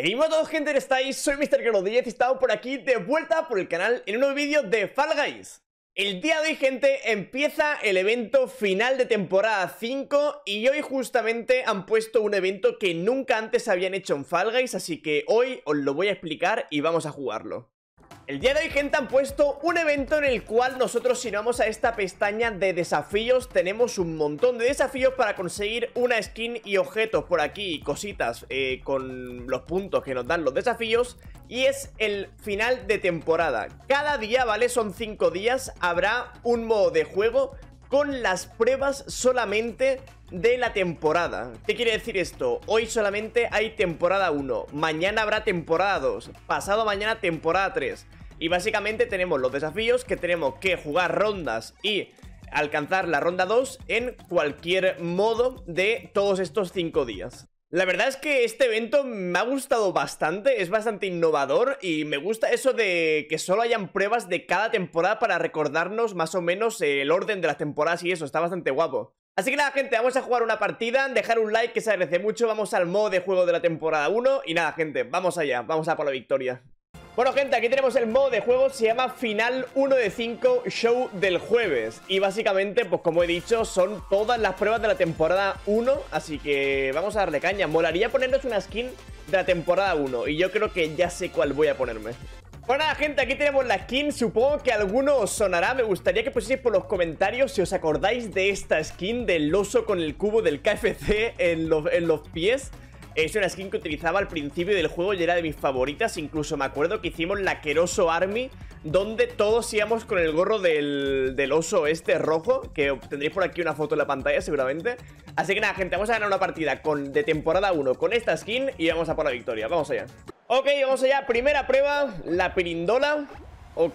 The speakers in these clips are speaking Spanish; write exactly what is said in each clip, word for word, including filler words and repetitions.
Hey, hola a todos, gente, ¿cómo estáis? Soy mister Carlos diez y estamos por aquí de vuelta por el canal en un nuevo vídeo de Fall Guys. El día de hoy, gente, empieza el evento final de temporada cinco y hoy justamente han puesto un evento que nunca antes habían hecho en Fall Guys, así que hoy os lo voy a explicar y vamos a jugarlo. El día de hoy, gente, han puesto un evento en el cual nosotros, si nos vamos a esta pestaña de desafíos, tenemos un montón de desafíos para conseguir una skin y objetos por aquí, cositas eh, con los puntos que nos dan los desafíos. Y es el final de temporada. Cada día, ¿vale? Son cinco días, habrá un modo de juego con las pruebas solamente de la temporada. ¿Qué quiere decir esto? Hoy solamente hay temporada uno, mañana habrá temporada dos, pasado mañana temporada tres. Y básicamente tenemos los desafíos que tenemos que jugar rondas y alcanzar la ronda dos en cualquier modo de todos estos cinco días. La verdad es que este evento me ha gustado bastante, es bastante innovador y me gusta eso de que solo hayan pruebas de cada temporada para recordarnos más o menos el orden de las temporadas y eso, está bastante guapo. Así que nada, gente, vamos a jugar una partida, dejar un like que se agradece mucho, vamos al modo de juego de la temporada uno y nada, gente, vamos allá, vamos a por la victoria. Bueno, gente, aquí tenemos el modo de juego, se llama Final uno de cinco Show del jueves. Y básicamente, pues como he dicho, son todas las pruebas de la temporada uno. Así que vamos a darle caña. Molaría ponernos una skin de la temporada uno y yo creo que ya sé cuál voy a ponerme. Bueno, nada, gente, aquí tenemos la skin. Supongo que a alguno os sonará. Me gustaría que pusieseis por los comentarios si os acordáis de esta skin del oso con el cubo del K F C en los, en los pies. Es una skin que utilizaba al principio del juego y era de mis favoritas. Incluso me acuerdo que hicimos la Keroso Army, donde todos íbamos con el gorro del, del oso este rojo, que tendréis por aquí una foto en la pantalla seguramente. Así que nada, gente, vamos a ganar una partida con, de temporada uno con esta skin y vamos a por la victoria. Vamos allá. Ok, vamos allá. Primera prueba, la pirindola. Ok.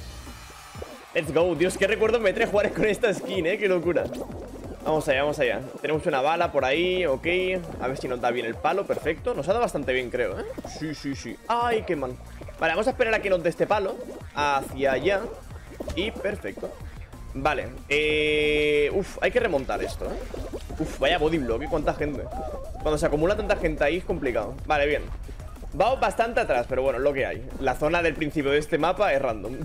Let's go. Dios, qué recuerdo me trae jugar con esta skin, eh. Qué locura. Vamos allá, vamos allá. Tenemos una bala por ahí, ok. A ver si nos da bien el palo, perfecto. Nos ha dado bastante bien, creo, ¿eh? Sí, sí, sí. Ay, qué mal. Vale, vamos a esperar a que nos dé este palo hacia allá. Y perfecto. Vale, eh... uf, hay que remontar esto, ¿eh? Uf, vaya body block, ¿eh? Cuánta gente. Cuando se acumula tanta gente ahí es complicado. Vale, bien. Vamos bastante atrás, pero bueno, es lo que hay. La zona del principio de este mapa es random.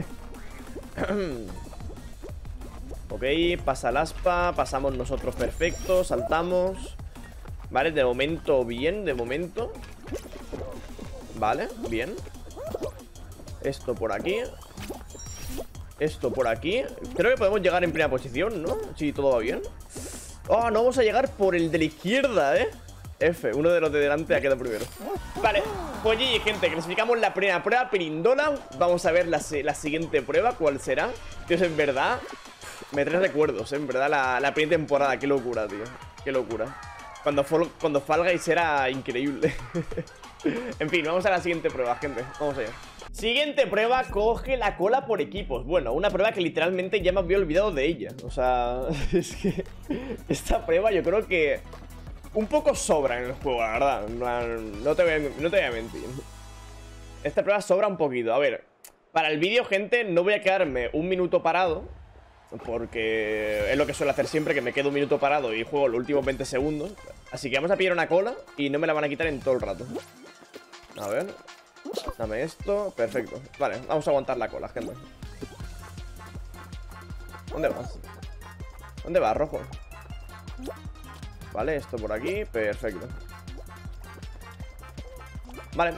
Ok, pasa el aspa, pasamos nosotros perfecto, saltamos. Vale, de momento bien, de momento. Vale, bien. Esto por aquí. Esto por aquí. Creo que podemos llegar en primera posición, ¿no? Sí, todo va bien. Oh, no vamos a llegar por el de la izquierda, ¿eh? F, uno de los de delante ha quedado primero. Vale, pues G G, gente, clasificamos la primera prueba, pirindola. Vamos a ver la, la siguiente prueba, ¿cuál será? Dios, en verdad me trae recuerdos, ¿eh? En verdad, la, la primera temporada. Qué locura, tío. Qué locura. Cuando, cuando Fall Guys era increíble. En fin, vamos a la siguiente prueba, gente. Vamos allá. Siguiente prueba, coge la cola por equipos. Bueno, una prueba que literalmente ya me había olvidado de ella. O sea, es que esta prueba yo creo que un poco sobra en el juego, la verdad. No, no, te voy a, no te voy a mentir. Esta prueba sobra un poquito. A ver, para el vídeo, gente, no voy a quedarme un minuto parado, porque es lo que suelo hacer siempre, que me quedo un minuto parado y juego los últimos veinte segundos. Así que vamos a pillar una cola y no me la van a quitar en todo el rato. A ver, dame esto, perfecto. Vale, vamos a aguantar la cola, gente. ¿Dónde vas? ¿Dónde vas, rojo? Vale, esto por aquí, perfecto. Vale.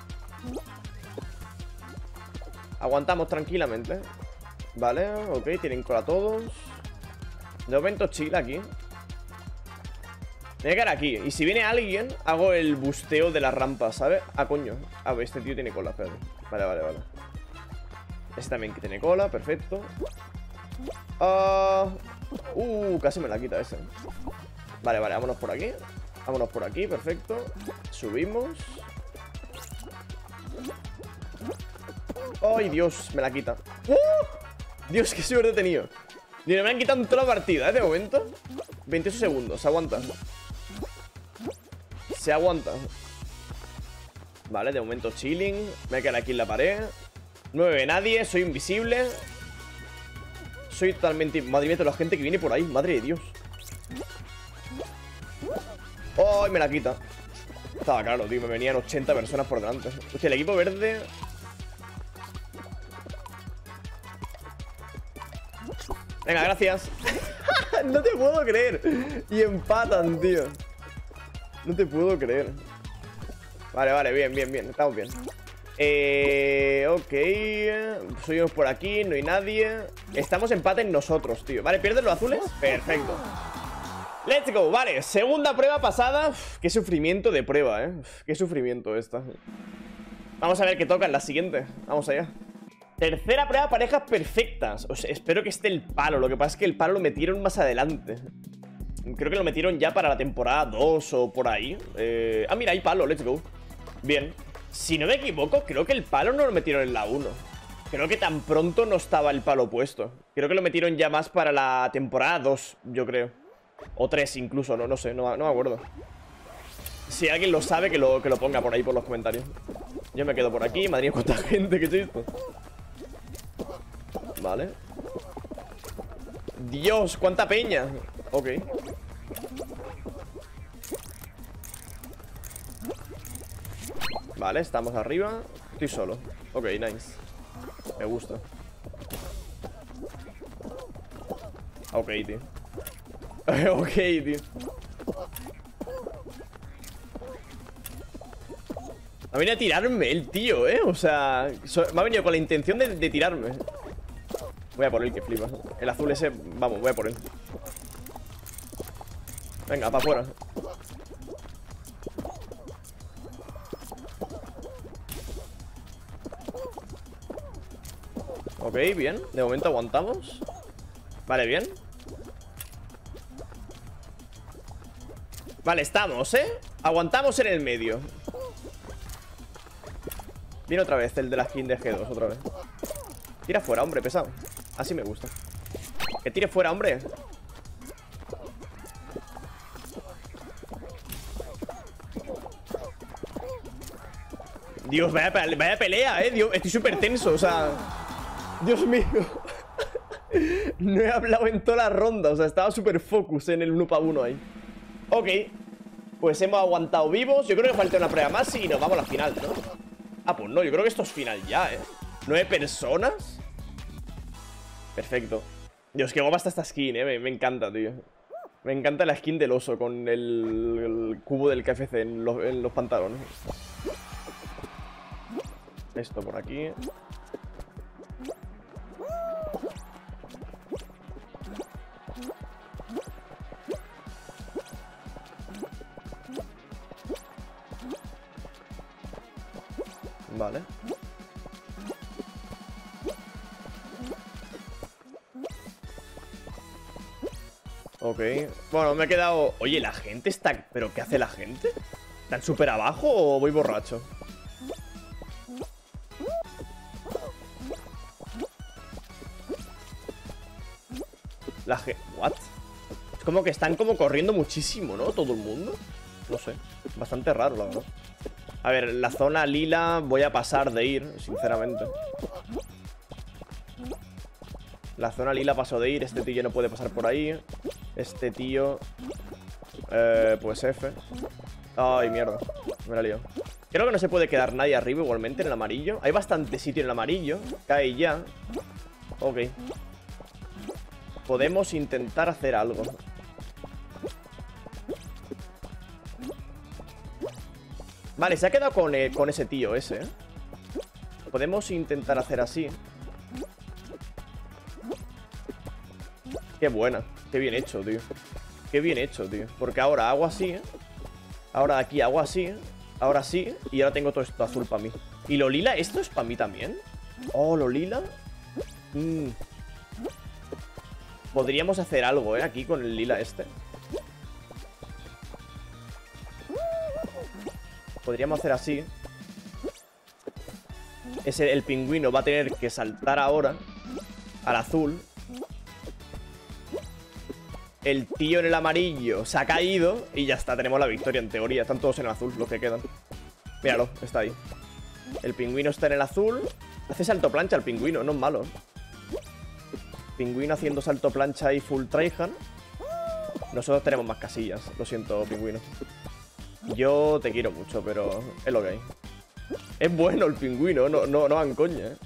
Aguantamos tranquilamente. Vale, ok, tienen cola todos. De momento chill aquí. Me voy a quedar aquí. Y si viene alguien, hago el busteo de la rampa, ¿sabes? Ah, coño. Ah, este tío tiene cola, espérate. Vale, vale, vale. Este también que tiene cola, perfecto. Uh, uh, casi me la quita ese. Vale, vale, vámonos por aquí. Vámonos por aquí, perfecto. Subimos. Ay, Dios, me la quita. ¡Uh! Dios, qué suerte he tenido. Me han quitado toda la partida, ¿eh? De momento veintiocho segundos, se aguanta. Se aguanta. Vale, de momento chilling. Me voy a quedar aquí en la pared. No me ve nadie, soy invisible. Soy totalmente... Madre mía, toda la gente que viene por ahí, madre de Dios. ¡Oh! Me la quita. Estaba claro, tío, me venían ochenta personas por delante. Hostia, el equipo verde... Venga, gracias. No te puedo creer. Y empatan, tío. No te puedo creer. Vale, vale, bien, bien, bien. Estamos bien. Eh... Ok. Subimos por aquí, no hay nadie. Estamos empate en nosotros, tío. Vale, ¿pierden los azules? Perfecto. Let's go, vale, segunda prueba pasada. Uf, qué sufrimiento de prueba, eh Uf, qué sufrimiento esta. Vamos a ver qué toca en la siguiente. Vamos allá. Tercera prueba, parejas perfectas. O sea, espero que esté el palo. Lo que pasa es que el palo lo metieron más adelante. Creo que lo metieron ya para la temporada dos o por ahí. eh... Ah, mira, hay palo, let's go. Bien. Si no me equivoco, creo que el palo no lo metieron en la uno. Creo que tan pronto no estaba el palo puesto. Creo que lo metieron ya más para la temporada dos, yo creo. O tres incluso, no, no sé, no, no me acuerdo. Si alguien lo sabe, que lo, que lo ponga por ahí por los comentarios. Yo me quedo por aquí, madre mía, cuánta gente, que es esto. Vale. Dios, cuánta peña. Ok. Vale, estamos arriba. Estoy solo. Ok, nice. Me gusta. Ok, tío. Ok, tío. Me ha venido a tirarme el tío, ¿eh? O sea, so me ha venido con la intención de, de tirarme. Voy a por él, que flipa. El azul ese, vamos, voy a por él. Venga, para afuera. Ok, bien. De momento aguantamos. Vale, bien. Vale, estamos, ¿eh? Aguantamos en el medio. Viene otra vez el de la skin de G dos, otra vez. Tira fuera, hombre, pesado. Así me gusta. Que tire fuera, hombre. Dios, vaya, vaya pelea, eh. Dios, estoy súper tenso, o sea... Dios mío. No he hablado en toda la ronda. O sea, estaba súper focus en el uno para uno ahí. Ok. Pues hemos aguantado vivos. Yo creo que falta una prueba más y nos vamos a la final, ¿no? Ah, pues no, yo creo que esto es final ya, ¿eh? ¿Nueve personas? Perfecto. Dios, qué guapa está esta skin, ¿eh? Me, me encanta, tío. Me encanta la skin del oso con el, el cubo del K F C en los, en los pantalones. Esto por aquí. Vale. Ok. Bueno, me he quedado... Oye, la gente está... ¿Pero qué hace la gente? ¿Están súper abajo o voy borracho? La gente... ¿What? Es como que están como corriendo muchísimo, ¿no? Todo el mundo. No sé. Bastante raro, la verdad. A ver, la zona lila voy a pasar de ir, sinceramente. La zona lila paso de ir. Este tío no puede pasar por ahí. Este tío... Eh, pues F. Ay, mierda. Me la lío. Creo que no se puede quedar nadie arriba igualmente en el amarillo. Hay bastante sitio en el amarillo. Cae ya. Ok. Podemos intentar hacer algo. Vale, se ha quedado con, eh, con ese tío ese, ¿eh? Podemos intentar hacer así. Qué buena. Qué bien hecho, tío. Qué bien hecho, tío. Porque ahora hago así, ¿eh? Ahora de aquí hago así, ¿eh? Ahora sí. Y ahora tengo todo esto azul para mí. ¿Y lo lila? ¿Esto es para mí también? Oh, lo lila. Mm. Podríamos hacer algo, ¿eh? Aquí con el lila este. Podríamos hacer así. Ese, el pingüino va a tener que saltar ahora al azul. El tío en el amarillo se ha caído y ya está, tenemos la victoria en teoría. Están todos en el azul los que quedan. Míralo, está ahí. El pingüino está en el azul. Hace salto plancha el pingüino, no es malo. Pingüino haciendo salto plancha y full tryhard. Nosotros tenemos más casillas. Lo siento, pingüino. Yo te quiero mucho, pero es lo que hay. Es bueno el pingüino, no, no, no van coña, ¿eh?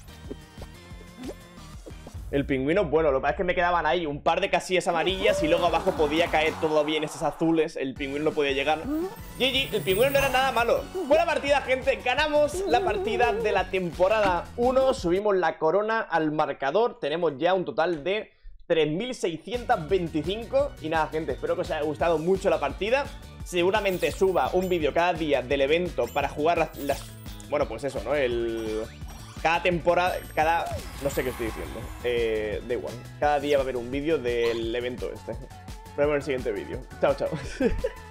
El pingüino es bueno, lo que pasa es que me quedaban ahí un par de casillas amarillas y luego abajo podía caer todo bien esos azules. El pingüino no podía llegar. G G, el pingüino no era nada malo. Buena partida, gente. Ganamos la partida de la temporada uno. Subimos la corona al marcador. Tenemos ya un total de tres mil seiscientos veinticinco. Y nada, gente, espero que os haya gustado mucho la partida. Seguramente suba un vídeo cada día del evento para jugar las... las... Bueno, pues eso, ¿no? El... Cada temporada, cada... No sé qué estoy diciendo. Eh, da igual. Cada día va a haber un vídeo del evento este. Nos vemos en el siguiente vídeo. Chao, chao.